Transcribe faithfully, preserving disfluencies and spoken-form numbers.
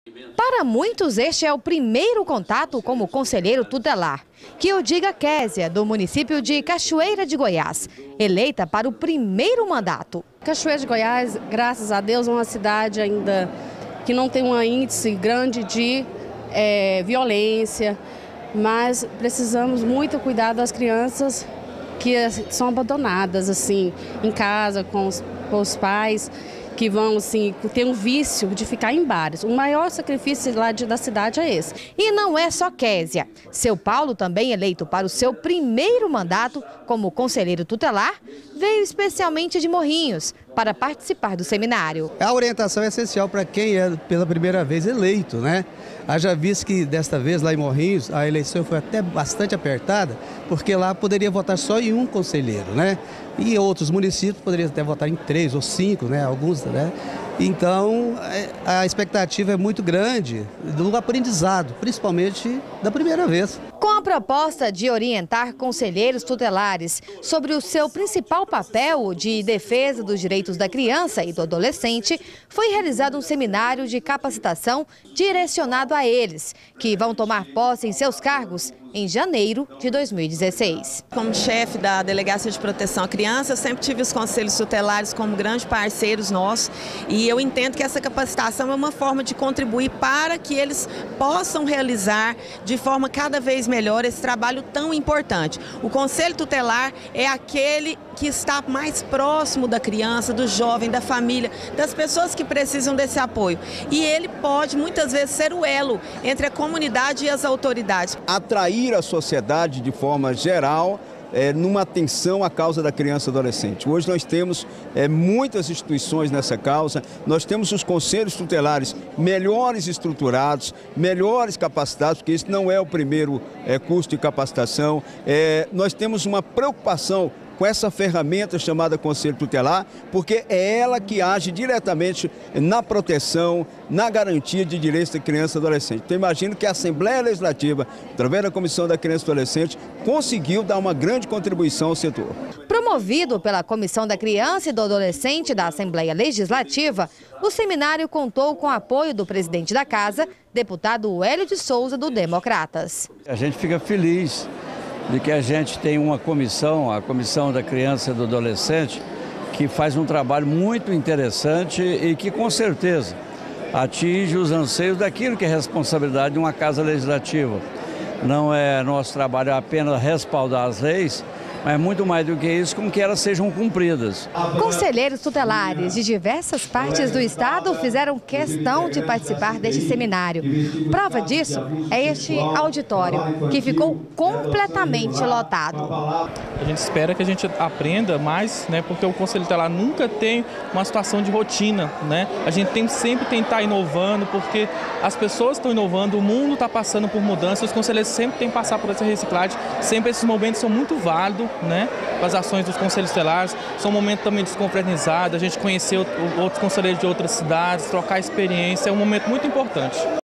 Para muitos, este é o primeiro contato como conselheiro tutelar. Que o diga Késia, do município de Cachoeira de Goiás, eleita para o primeiro mandato. Cachoeira de Goiás, graças a Deus, é uma cidade ainda que não tem um índice grande de é, violência, mas precisamos muito cuidar das crianças que são abandonadas assim em casa com os, com os pais, que vão assim, ter um vício de ficar em bares. O maior sacrifício lá de, da cidade é esse. E não é só Késia. Seu Paulo, também eleito para o seu primeiro mandato como conselheiro tutelar, veio especialmente de Morrinhos para participar do seminário. A orientação é essencial para quem é pela primeira vez eleito, né? Haja visto que desta vez lá em Morrinhos a eleição foi até bastante apertada, porque lá poderia votar só em um conselheiro, né? E outros municípios poderiam até votar em três ou cinco, né? Alguns, né? Então, a expectativa é muito grande do aprendizado, principalmente da primeira vez. Com a proposta de orientar conselheiros tutelares sobre o seu principal papel de defesa dos direitos da criança e do adolescente, foi realizado um seminário de capacitação direcionado a eles, que vão tomar posse em seus cargos em janeiro de dois mil e dezesseis. Como chefe da Delegacia de Proteção à Criança, eu sempre tive os conselhos tutelares como grandes parceiros nossos e eu entendo que essa capacitação é uma forma de contribuir para que eles possam realizar de forma cada vez melhor esse trabalho tão importante. O Conselho Tutelar é aquele que está mais próximo da criança, do jovem, da família, das pessoas que precisam desse apoio. E ele pode, muitas vezes, ser o elo entre a comunidade e as autoridades. Atrair a sociedade de forma geral É, numa atenção à causa da criança e adolescente. Hoje nós temos é, muitas instituições nessa causa, nós temos os conselhos tutelares melhores estruturados, melhores capacitados, porque isso não é o primeiro é, curso de capacitação. É, nós temos uma preocupação com essa ferramenta chamada Conselho Tutelar, porque é ela que age diretamente na proteção, na garantia de direitos da criança e adolescente. Então imagino que a Assembleia Legislativa, através da Comissão da Criança e Adolescente, conseguiu dar uma grande contribuição ao setor. Promovido pela Comissão da Criança e do Adolescente da Assembleia Legislativa, o seminário contou com o apoio do presidente da Casa, deputado Hélio de Souza, do Democratas. A gente fica feliz de que a gente tem uma comissão, a Comissão da Criança e do Adolescente, que faz um trabalho muito interessante e que com certeza atinge os anseios daquilo que é responsabilidade de uma Casa Legislativa. Não é nosso trabalho apenas respaldar as leis, mas muito mais do que isso, com que elas sejam cumpridas. Conselheiros tutelares de diversas partes do estado fizeram questão de participar deste seminário. Prova disso é este auditório, que ficou completamente lotado. A gente espera que a gente aprenda mais, né, porque o Conselho Tutelar nunca tem uma situação de rotina, né? A gente tem que sempre tentar inovando, porque as pessoas estão inovando, o mundo está passando por mudanças, os conselheiros sempre têm que passar por essa reciclagem, sempre esses momentos são muito válidos, né, as ações dos conselhos tutelares, são um momento também de desconfraternizado, a gente conhecer outros conselheiros de outras cidades, trocar experiência, é um momento muito importante.